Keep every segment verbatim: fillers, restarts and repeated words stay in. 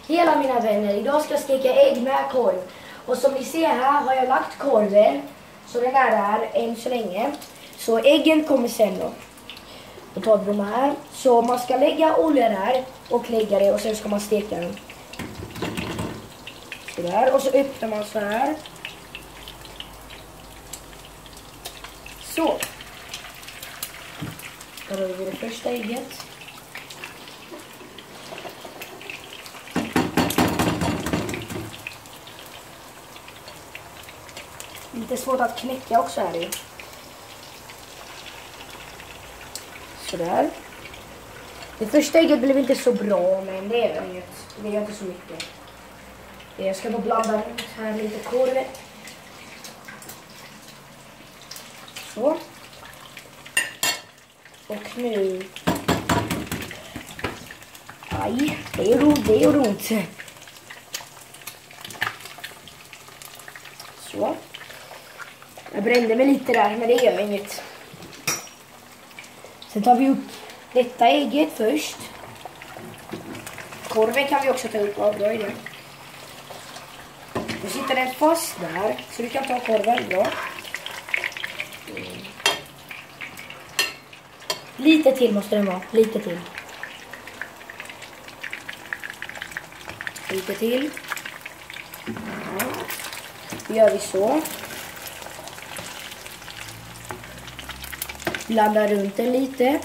Hela mina vänner, idag ska jag steka ägg med korv. Och som ni ser här har jag lagt korven. Så den är där än så länge. Så äggen kommer sen då. Då tar vi de här. Så man ska lägga olja där och lägga det och sen ska man steka den. Så där. Och så öppnar man så här. Så. Då har vi det första ägget. Lite svårt att knäcka också här i. Sådär. Det första ägget blev inte så bra, men det är inget. Det gör inte så mycket. Jag ska bara blanda ut här lite korv. Så. Och nu... Aj, det är ont, det är ont. Så. Jag brände mig lite där, men det gör inget. Sen tar vi upp detta ägget först. Korven kan vi också ta upp. Ja, bra idé. Nu sitter den fast där, så du kan ta korven. Bra. Mm. Lite till måste den vara. Lite till. Lite till. Ja. Då gör vi så. Blanda runt den lite.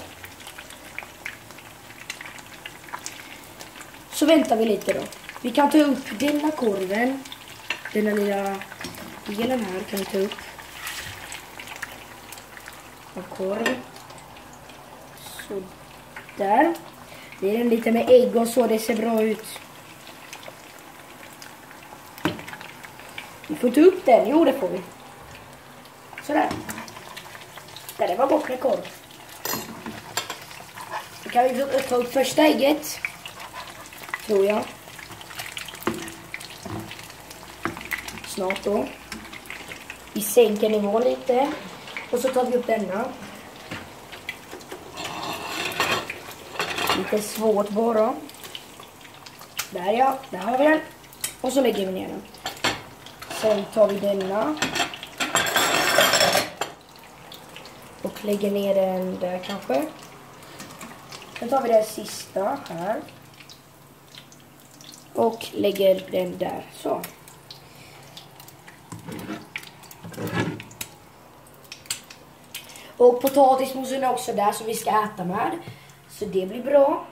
Så väntar vi lite då. Vi kan ta upp denna korven. Denna lilla delen här kan vi ta upp. Och korv. Så där. Det är den lite med ägg och så, det ser bra ut. Vi får ta upp den, jo det får vi. Sådär. Där, det var bort med korv. Då kan vi ta upp första ägget. Tror jag. Snart då. Vi sänker nivån lite. Och så tar vi upp denna. Lite svårt bara. Där ja, där har vi den. Och så lägger vi ner den. Sen tar vi denna. Och lägger ner den där kanske. Sen tar vi den sista här. Och lägger den där. Så. Och potatismosen är också där som vi ska äta med. Så det blir bra.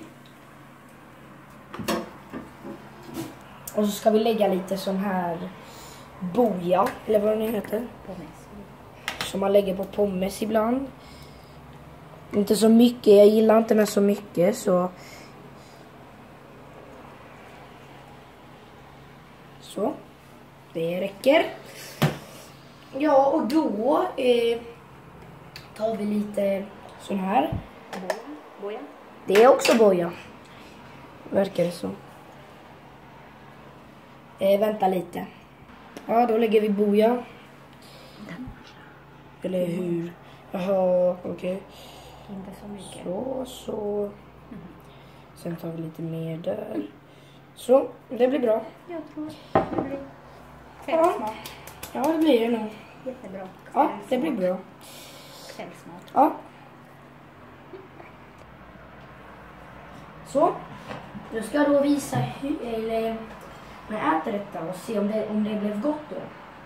Och så ska vi lägga lite sån här boja. Eller vad den heter. Som man lägger på pommes ibland. Inte så mycket. Jag gillar inte med så mycket. Så. Så. Det räcker. Ja, och då eh, tar vi lite sån här. Boja. Det är också boja. Verkar det så. Eh, vänta lite. Ja, då lägger vi boja. Eller hur? Jaha, okej. Okay. Inte så mycket. Så, så. Sen tar vi lite mer där. Så, det blir bra. Jag tror det blir kvällsmat. Ja, det blir det nog. Jättebra. Ja, det blir bra. Kvällsmat. Ja. Så. Jag ska då visa hur, eller när jag äter detta och se om det, om det blev gott då.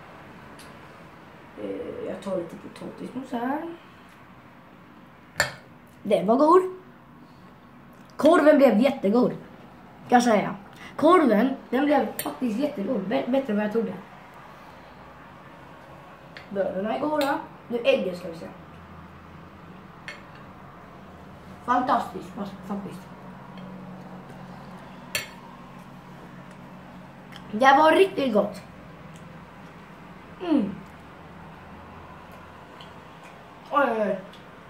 Jag tar lite potatismos här. Den var god. Korven blev jättegod. Kan jag säga. Korven, den blev faktiskt jättegod. Bättre än vad jag trodde. Bönorna är goda. Nu äggen ska vi se. Fantastiskt faktiskt. Det var riktigt gott. Mm. Oj, oj, oj.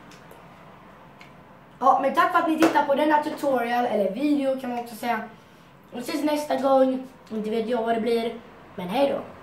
Ja, men tack för att ni tittar på denna tutorial, eller video kan man också säga. Och ses nästa gång. Inte vet jag vad det blir. Men hej då.